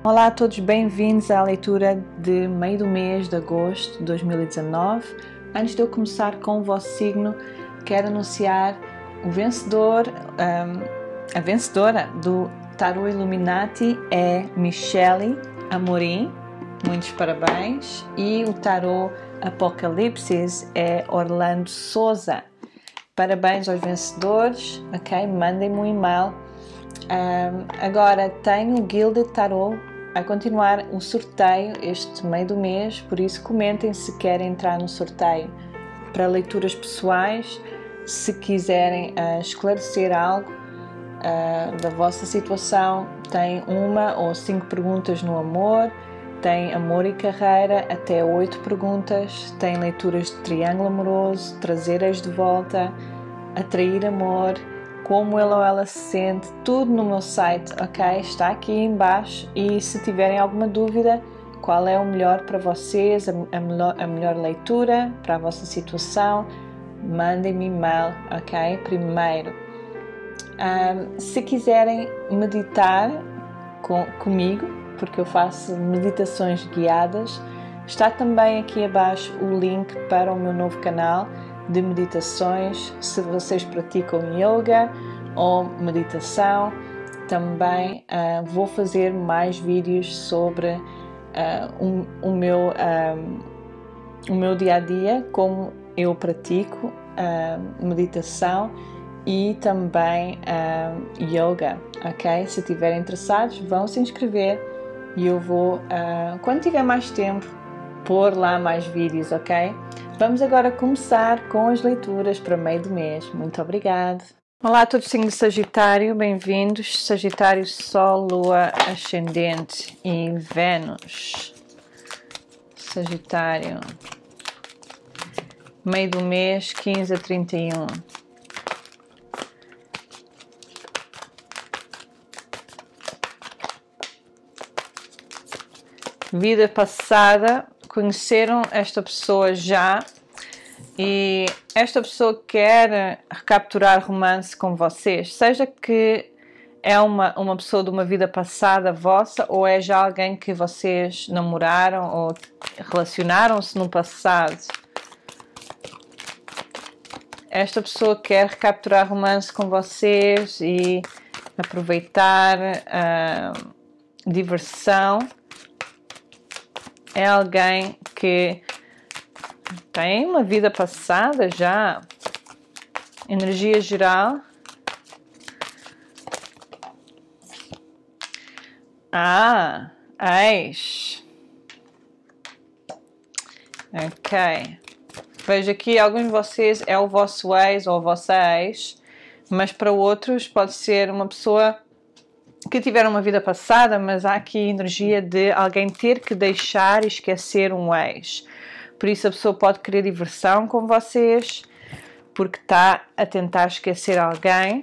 Olá a todos, bem-vindos à leitura de meio do mês de agosto de 2019. Antes de eu começar com o vosso signo, quero anunciar o vencedor, a vencedora do Tarot Illuminati é Michele Amorim, muitos parabéns, e o Tarot Apocalipse é Orlando Souza. Parabéns aos vencedores, ok? Mandem-me um e-mail. Agora tenho o Gilded Tarot a continuar o sorteio este meio do mês, por isso comentem se querem entrar no sorteio para leituras pessoais, se quiserem esclarecer algo da vossa situação. Tem 1 ou 5 perguntas no amor, tem amor e carreira, até 8 perguntas, tem leituras de triângulo amoroso, trazer ex de volta, atrair amor, como ele ou ela se sente, tudo no meu site, ok? Está aqui embaixo, e se tiverem alguma dúvida, qual é o melhor para vocês, a melhor leitura para a vossa situação, mandem-me e-mail, ok? Primeiro, se quiserem meditar comigo, porque eu faço meditações guiadas, está também aqui abaixo o link para o meu novo canal de meditações. Se vocês praticam yoga ou meditação, também vou fazer mais vídeos sobre o meu dia a dia, como eu pratico meditação e também yoga, ok? Se estiverem interessados, vão se inscrever e eu vou, quando tiver mais tempo, pôr lá mais vídeos, ok? Vamos agora começar com as leituras para meio do mês. Muito obrigada! Olá a todos, signo de Sagitário, bem-vindos. Sagitário, Sol, Lua, Ascendente e Vênus. Sagitário, meio do mês, 15 a 31. Vida passada, conheceram esta pessoa já e esta pessoa quer recapturar romance com vocês, seja que é uma pessoa de uma vida passada vossa ou é já alguém que vocês namoraram ou relacionaram-se no passado. Esta pessoa quer recapturar romance com vocês e aproveitar a diversão. É alguém que tem uma vida passada já. Energia geral. Ex. Ok. Vejo aqui, alguns de vocês é o vosso ex ou a vossa ex, mas para outros pode ser uma pessoa que tiveram uma vida passada, mas há aqui energia de alguém ter que deixar e esquecer um ex. Por isso a pessoa pode querer diversão com vocês, porque está a tentar esquecer alguém.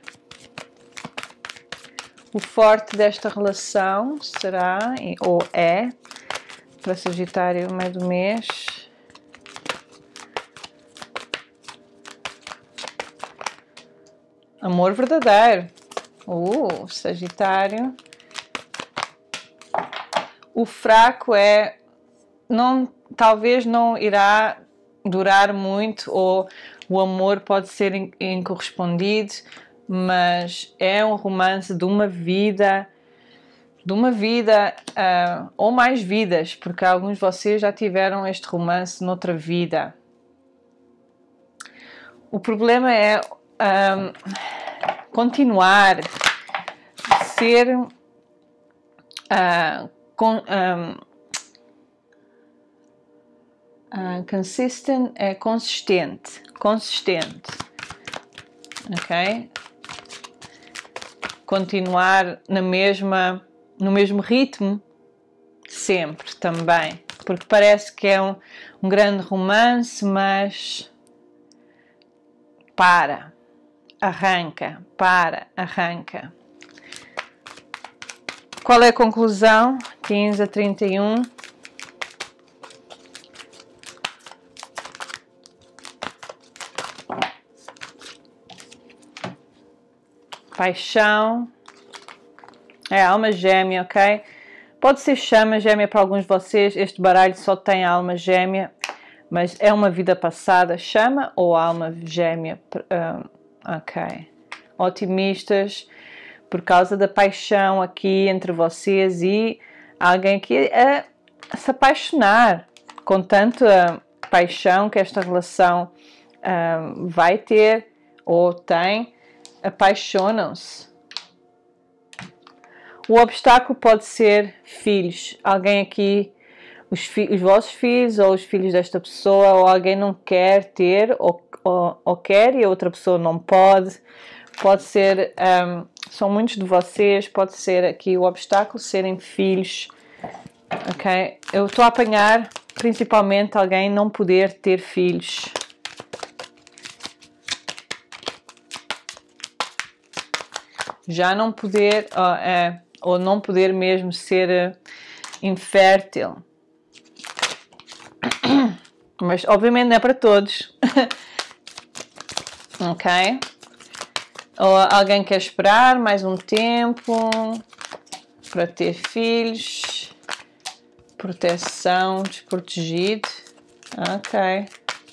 O forte desta relação será, ou é, para Sagitário, meio do mês, amor verdadeiro. Sagitário. O fraco é, talvez não irá durar muito, ou o amor pode ser incorrespondido, mas é um romance de uma vida, ou mais vidas, porque alguns de vocês já tiveram este romance noutra vida. O problema é continuar a ser consistent, é consistente, ok? Continuar no mesmo ritmo sempre também, porque parece que é um grande romance, mas arranca. Qual é a conclusão? 15 a 31. Paixão. É alma gêmea, ok? Pode ser chama gêmea para alguns de vocês. Este baralho só tem alma gêmea, mas é uma vida passada. Chama ou alma gêmea? Ok. Otimistas por causa da paixão aqui entre vocês e alguém que se apaixonar com tanta paixão que esta relação vai ter ou tem. Apaixonam-se. O obstáculo pode ser filhos. Alguém aqui, os vossos filhos ou os filhos desta pessoa, ou alguém não quer ter ou quer e a outra pessoa não pode. Pode ser, são muitos de vocês, pode ser aqui o obstáculo serem filhos. Ok? Eu estou a apanhar principalmente alguém não poder ter filhos. Já não poder, ou não poder mesmo ser infértil. Mas obviamente não é para todos. Ok? Ou alguém quer esperar mais um tempo para ter filhos. Proteção, desprotegido. Ok.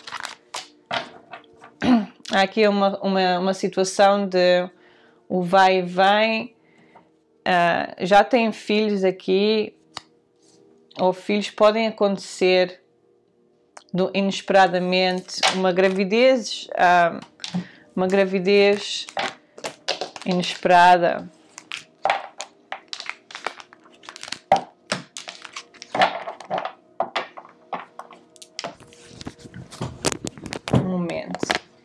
Há aqui uma situação de o vai e vem. Já têm filhos aqui, ou filhos podem acontecer inesperadamente. Uma gravidez inesperada. Um momento.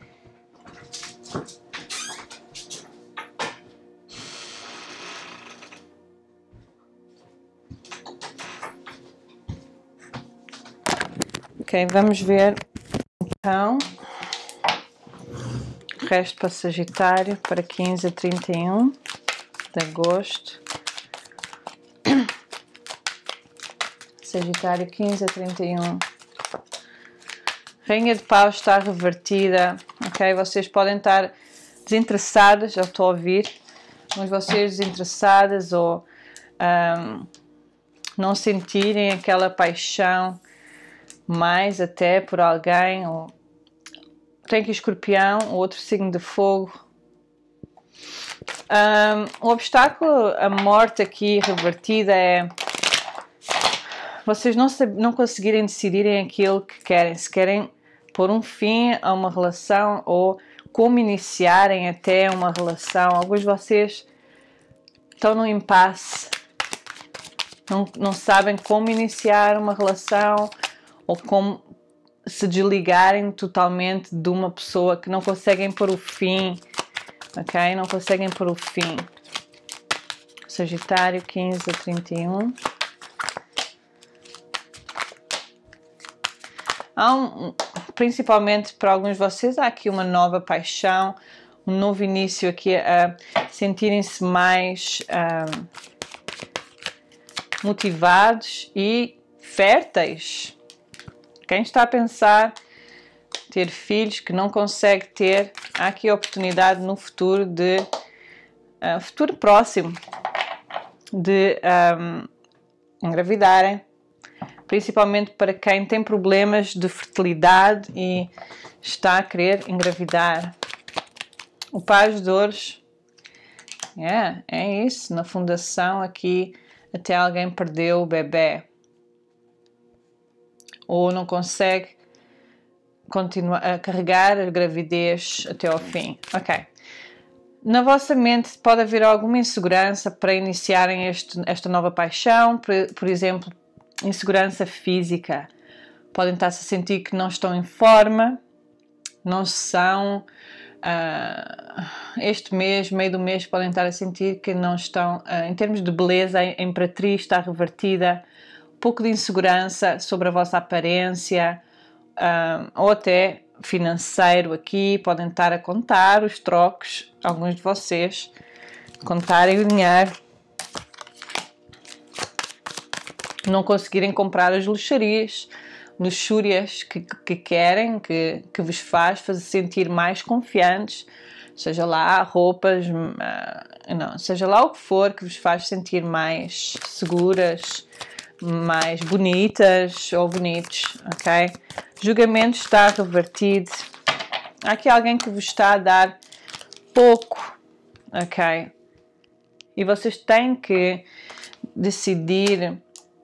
Ok, vamos ver então o resto para Sagitário para 15 a 31 de agosto. Sagitário 15 a 31. Rainha de Paus está revertida. Ok, vocês podem estar desinteressadas, eu estou a ouvir, mas vocês desinteressadas ou não sentirem aquela paixão mais até por alguém, ou tem aqui Escorpião, outro signo de fogo. O obstáculo, a morte aqui revertida é vocês não conseguirem decidirem aquilo que querem, se querem pôr um fim a uma relação ou como iniciarem até uma relação. Alguns de vocês estão num impasse, não sabem como iniciar uma relação ou como se desligarem totalmente de uma pessoa, que não conseguem pôr o fim, ok? Não conseguem pôr o fim. Sagitário 15 a 31. Principalmente para alguns de vocês, há aqui uma nova paixão, um novo início aqui, a sentirem-se mais motivados e férteis. Quem está a pensar ter filhos que não consegue ter, há aqui a oportunidade no futuro futuro próximo de engravidarem, principalmente para quem tem problemas de fertilidade e está a querer engravidar. O Paz de Ouros, é isso, na fundação aqui até alguém perdeu o bebê ou não consegue continuar a carregar a gravidez até ao fim. Ok. Na vossa mente pode haver alguma insegurança para iniciarem esta nova paixão, por exemplo, insegurança física. Podem estar-se a sentir que não estão em forma, não são. Este mês, meio do mês, podem estar a sentir que não estão, em termos de beleza, a Imperatriz está revertida, um pouco de insegurança sobre a vossa aparência, ou até financeiro aqui, podem estar a contar os trocos, alguns de vocês, contarem o dinheiro, não conseguirem comprar as luxúrias que querem, que vos faz fazer sentir mais confiantes, seja lá roupas, não, seja lá o que for que vos faz sentir mais seguras, mais bonitas ou bonitos, ok? Julgamento está revertido. Há aqui alguém que vos está a dar pouco, ok? E vocês têm que decidir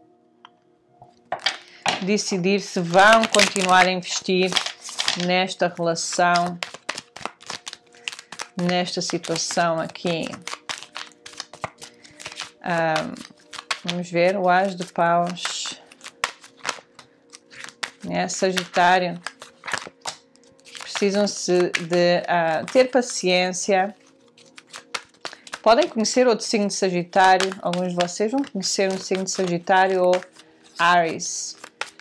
se vão continuar a investir nesta relação, nesta situação aqui. Vamos ver o As de Paus. Sagitário. Precisam-se de ter paciência. Podem conhecer outro signo de Sagitário. Alguns de vocês vão conhecer um signo de Sagitário ou Áries.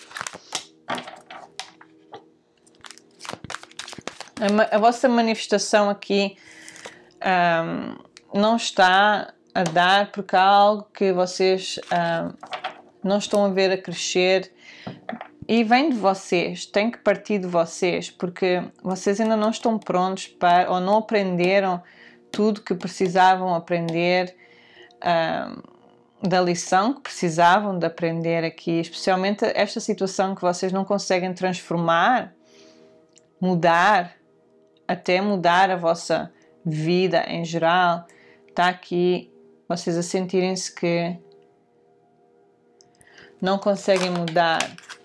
A vossa manifestação aqui não está a dar porque há algo que vocês não estão a ver a crescer e vem de vocês, tem que partir de vocês, porque vocês ainda não estão prontos para, ou não aprenderam tudo que precisavam aprender, da lição que precisavam de aprender aqui, especialmente esta situação que vocês não conseguem transformar, mudar, até mudar a vossa vida em geral. Está aqui vocês a sentirem-se que não conseguem mudar.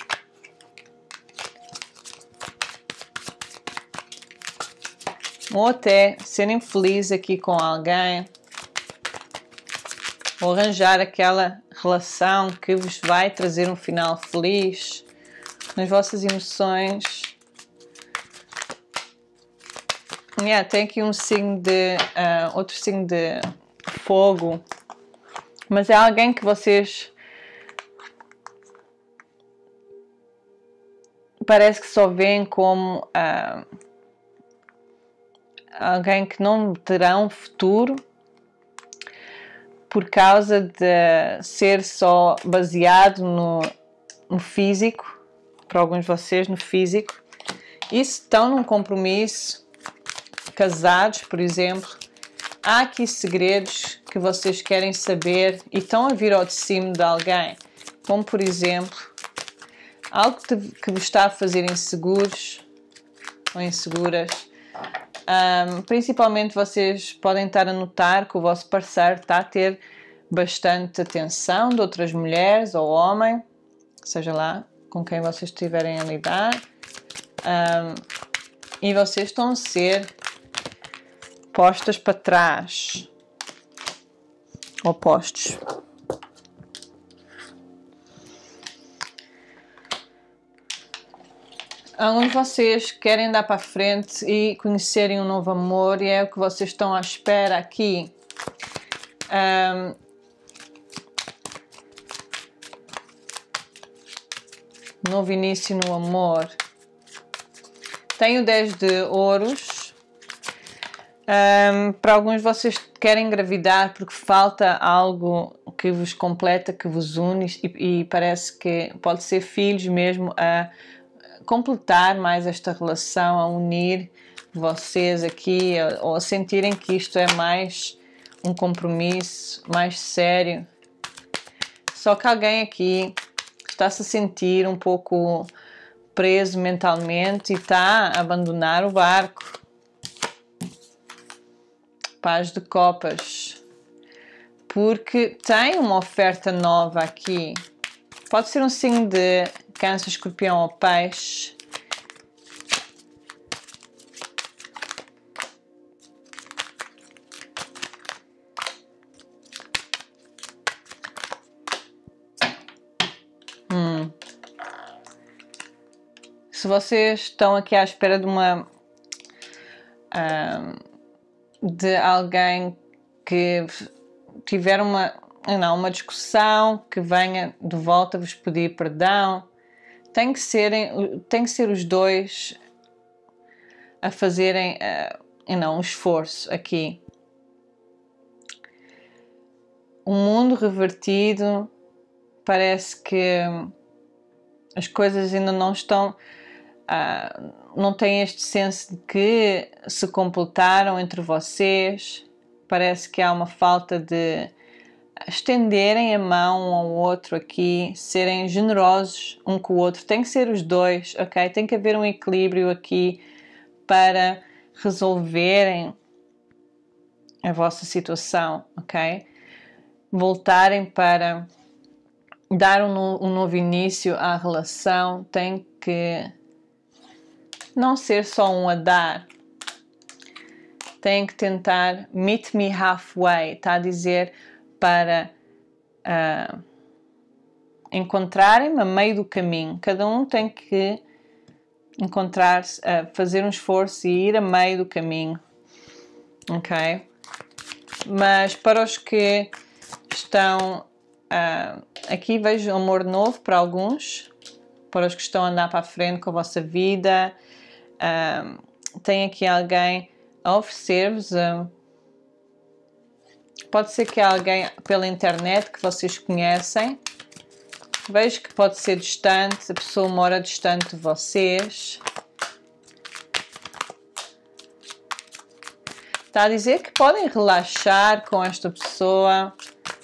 Ou até serem felizes aqui com alguém. Ou arranjar aquela relação que vos vai trazer um final feliz nas vossas emoções. Tem aqui um signo de outro signo de fogo, mas é alguém que vocês parece que só veem como alguém que não terá um futuro por causa de ser só baseado no físico, para alguns de vocês no físico, e se estão num compromisso, casados, por exemplo, há aqui segredos que vocês querem saber e estão a vir ao de cima de alguém, como por exemplo, algo que vos está a fazer inseguros ou inseguras. Principalmente vocês podem estar a notar que o vosso parceiro está a ter bastante atenção de outras mulheres ou homem, seja lá com quem vocês estiverem a lidar, e vocês estão a ser postas para trás, opostos. Alguns de vocês querem dar para a frente e conhecerem um novo amor, e é o que vocês estão à espera aqui. Novo início no amor. Tenho 10 de ouros. Para alguns de vocês querem engravidar porque falta algo que vos completa, que vos une, e parece que pode ser filhos mesmo a completar mais esta relação, a unir vocês aqui, ou a sentirem que isto é mais um compromisso, mais sério. Só que alguém aqui está-se a sentir um pouco preso mentalmente e está a abandonar o barco. Paz de Copas. Porque tem uma oferta nova aqui. Pode ser um signo de Câncer, Escorpião ou Peixe. Se vocês estão aqui à espera de de alguém que tiver uma discussão, que venha de volta vos pedir perdão, tem que ser os dois a fazerem um esforço aqui. O mundo revertido, parece que as coisas ainda não estão, não têm este senso de que se completaram entre vocês. parece que há uma falta de estenderem a mão um ao outro aqui, serem generosos um com o outro. Tem que ser os dois, ok? Tem que haver um equilíbrio aqui para resolverem a vossa situação, ok? Voltarem para dar um novo início à relação. Tem que não ser só um a dar. Tem que tentar meet me halfway, está a dizer para encontrarem-me a meio do caminho. Cada um tem que encontrar-se, fazer um esforço e ir a meio do caminho, ok? Mas para os que estão aqui, vejo amor novo para alguns, para os que estão a andar para a frente com a vossa vida. Tem aqui alguém a oferecer-vos, pode ser que há alguém pela internet que vocês conhecem. Vejo que pode ser distante, a pessoa mora distante de vocês. Está a dizer que podem relaxar com esta pessoa.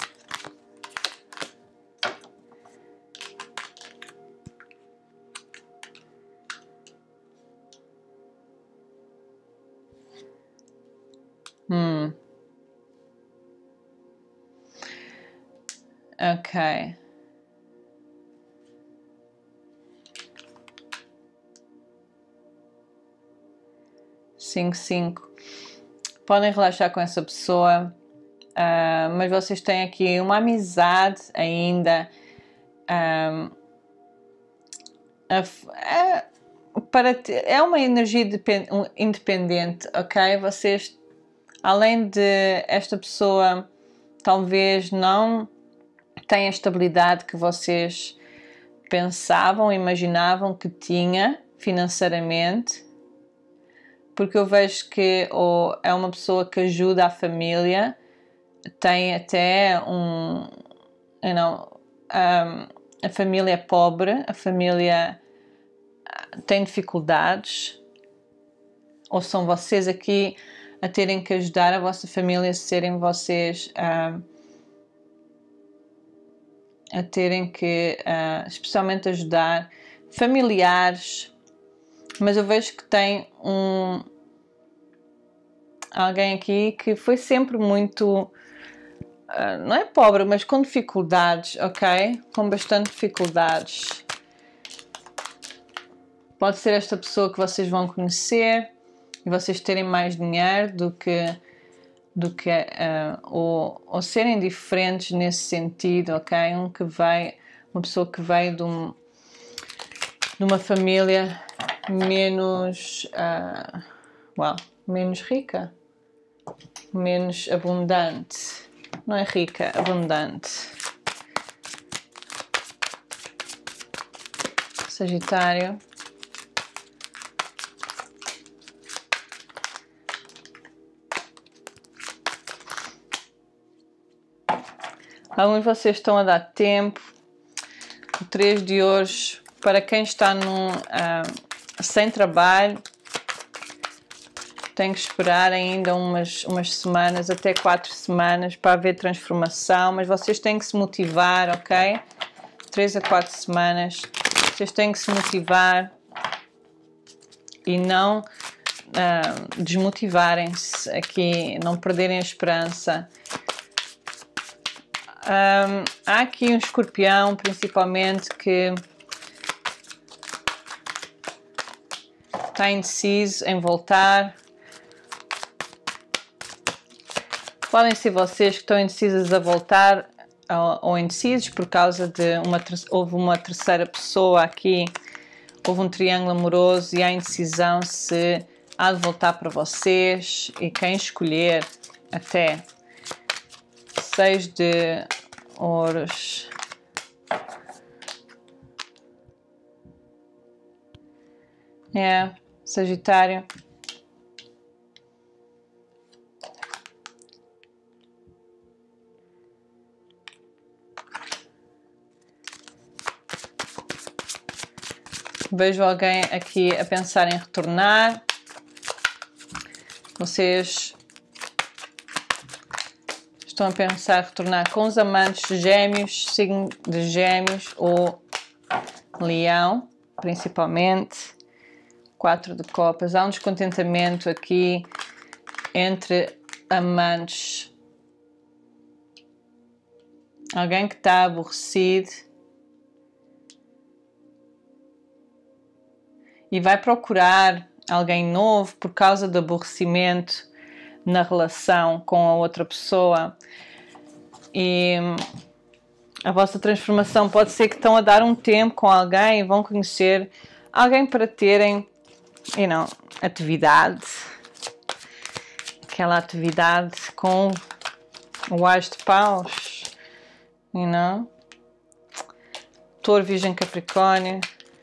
Ok. Cinco. Podem relaxar com essa pessoa, mas vocês têm aqui uma amizade ainda é uma energia independente, ok? Vocês, além de esta pessoa talvez não tenha a estabilidade que vocês pensavam, imaginavam que tinha financeiramente, porque eu vejo que é uma pessoa que ajuda a família, tem até a família é pobre, a família tem dificuldades, ou são vocês aqui a terem que ajudar a vossa família, serem vocês a terem que especialmente ajudar familiares. Mas eu vejo que tem alguém aqui que foi sempre muito, não é pobre, mas com dificuldades, ok? Com bastante dificuldades. Pode ser esta pessoa que vocês vão conhecer e vocês terem mais dinheiro do que ou serem diferentes nesse sentido, ok? Uma pessoa que veio de uma família menos menos rica, menos abundante. Não é rica, abundante. Sagitário. Alguns de vocês estão a dar tempo. O 3 de hoje, para quem está sem trabalho, tem que esperar ainda umas semanas, até 4 semanas, para haver transformação. Mas vocês têm que se motivar, ok? 3 a 4 semanas. Vocês têm que se motivar e não desmotivarem-se aqui, não perderem a esperança. Há aqui um escorpião, principalmente, que está indeciso em voltar. Podem ser vocês que estão indecisas a voltar ou indecisos por causa de houve uma terceira pessoa aqui, houve um triângulo amoroso e há indecisão se há de voltar para vocês e quem escolher até. 6 de ouros. Sagitário. Vejo alguém aqui a pensar em retornar. Vocês estão a pensar retornar com os amantes gêmeos, signo de gêmeos ou leão, principalmente. 4 de copas. Há um descontentamento aqui entre amantes. Alguém que está aborrecido e vai procurar alguém novo por causa do aborrecimento na relação com a outra pessoa. E a vossa transformação pode ser que estão a dar um tempo com alguém e vão conhecer alguém para terem, atividade. Aquela atividade com o As de Paus, Touro, Virgem, Capricórnio.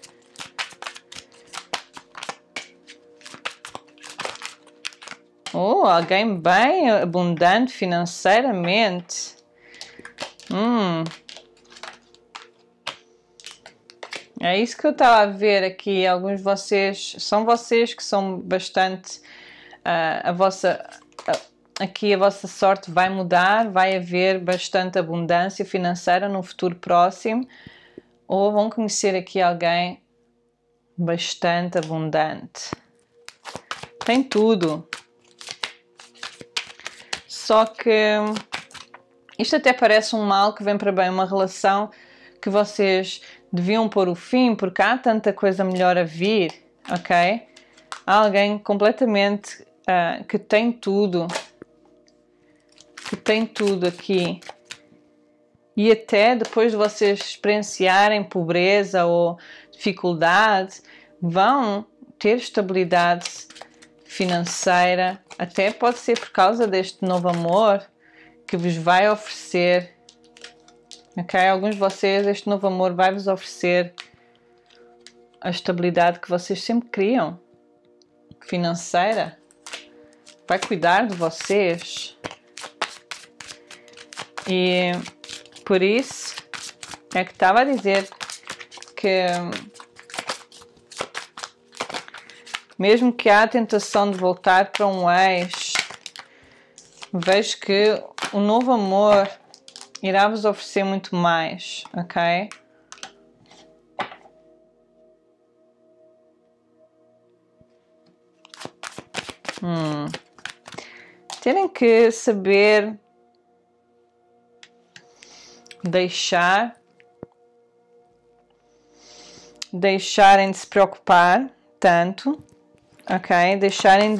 Alguém bem abundante financeiramente. É isso que eu estava a ver aqui. Alguns de vocês, são vocês que são bastante... aqui a vossa sorte vai mudar, vai haver bastante abundância financeira no futuro próximo. Ou vão conhecer aqui alguém bastante abundante. Tem tudo. Só que isto até parece um mal que vem para bem, uma relação que vocês deviam pôr o fim, porque há tanta coisa melhor a vir, ok? Há alguém completamente que tem tudo aqui. E até depois de vocês experienciarem pobreza ou dificuldade, vão ter estabilidade financeira, até pode ser por causa deste novo amor que vos vai oferecer, ok? Alguns de vocês, este novo amor vai vos oferecer a estabilidade que vocês sempre queriam, financeira, vai cuidar de vocês. E por isso é que estava a dizer que mesmo que há a tentação de voltar para um ex, vejo que o novo amor irá vos oferecer muito mais, ok? Terem que saber deixarem de se preocupar tanto, ok? Deixarem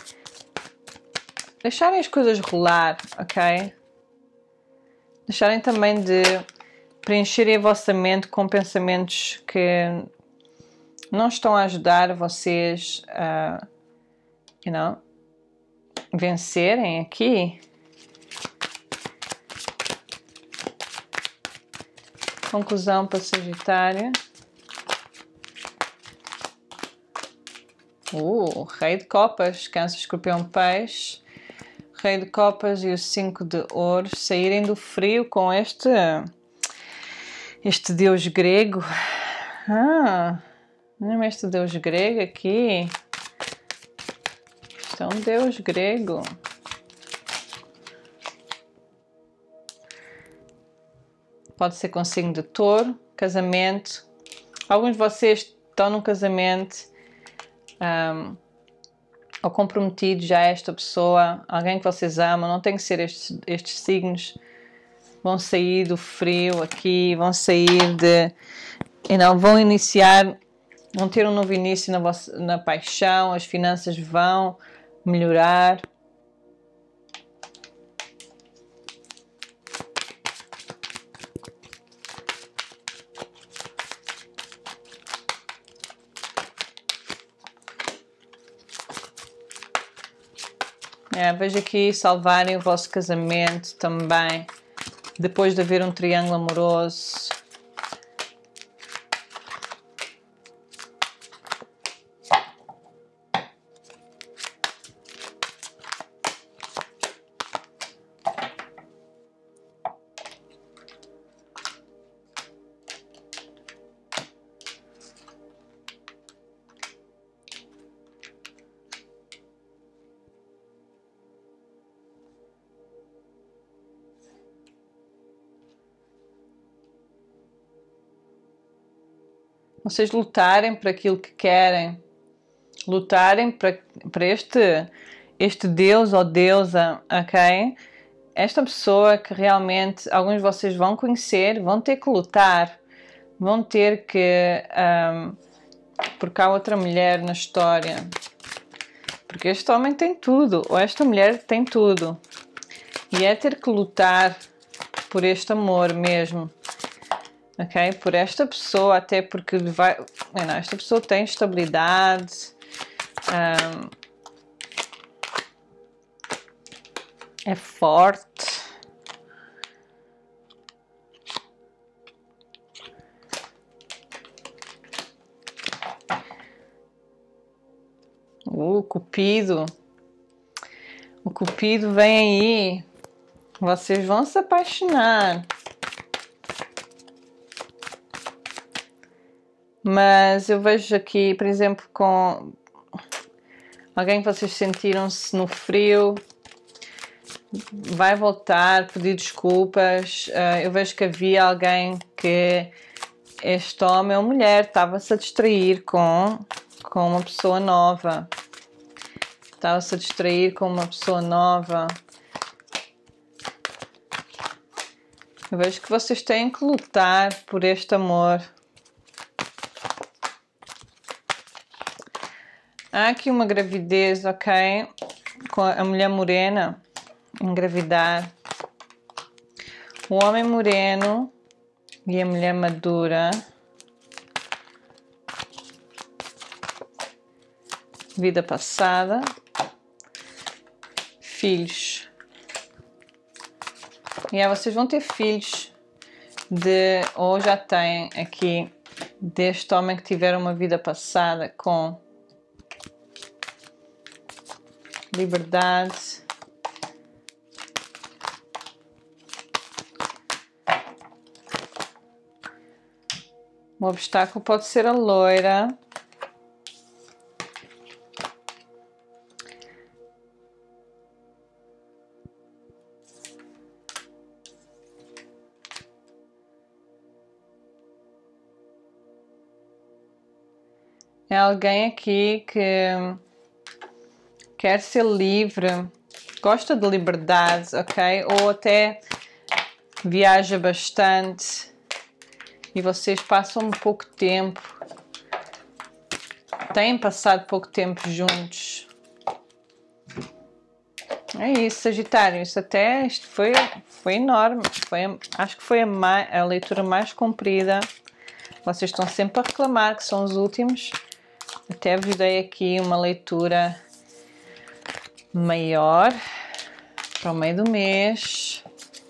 as coisas rolar, ok? Deixarem também de preencherem a vossa mente com pensamentos que não estão a ajudar vocês a, vencerem aqui. Conclusão para Sagitário. Rei de Copas, Câncer, Escorpião, Peixe. Rei de Copas e o 5 de Ouros saírem do frio com este deus grego. Não é este deus grego aqui? Isto é um deus grego. Pode ser com signo de Touro, casamento. Alguns de vocês estão num casamento ou comprometidos já a esta pessoa, alguém que vocês amam, não tem que ser estes signos. Vão sair do frio aqui, vão sair vão iniciar, vão ter um novo início na paixão, as finanças vão melhorar. Vejo aqui salvarem o vosso casamento também, depois de haver um triângulo amoroso. vocês lutarem por aquilo que querem, lutarem para este Deus ou deusa, ok? Esta pessoa que realmente alguns de vocês vão conhecer, vão ter que lutar, vão ter que... porque há outra mulher na história. Porque este homem tem tudo, ou esta mulher tem tudo. E é ter que lutar por este amor mesmo. Ok? Por esta pessoa, até porque vai... Não, esta pessoa tem estabilidade. É forte. Cupido. O Cupido vem aí. Vocês vão se apaixonar. Mas eu vejo aqui, por exemplo, com alguém que vocês sentiram-se no frio. Vai voltar, pedir desculpas. Eu vejo que havia alguém que este homem ou mulher estava-se a distrair com uma pessoa nova. Estava-se a distrair com uma pessoa nova. Eu vejo que vocês têm que lutar por este amor. Há aqui uma gravidez, ok? Com a mulher morena engravidar. O homem moreno e a mulher madura. Vida passada. Filhos. E aí vocês vão ter filhos ou já têm aqui deste homem que tiveram uma vida passada com liberdade. Um obstáculo pode ser a loira. É alguém aqui que quer ser livre, gosta de liberdade, ok? Ou até viaja bastante e vocês passam pouco tempo, têm passado pouco tempo juntos. É isso, Sagitário, isto foi enorme, acho que foi a leitura mais comprida. Vocês estão sempre a reclamar que são os últimos. Até vos dei aqui uma leitura maior para o meio do mês.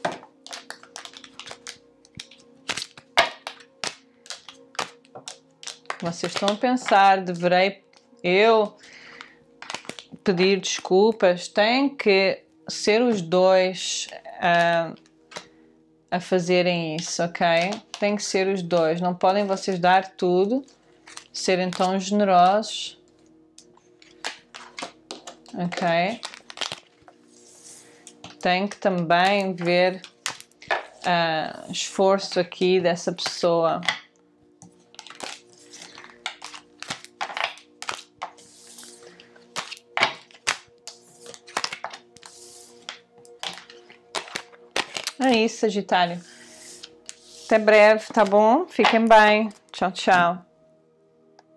Vocês estão a pensar, deverei eu pedir desculpas? Tem que ser os dois a fazerem isso, ok? Tem que ser os dois, não podem vocês dar tudo, serem tão generosos, ok? Tem que também ver esforço aqui dessa pessoa. É isso, Sagitário. Até breve, tá bom? Fiquem bem. Tchau, tchau.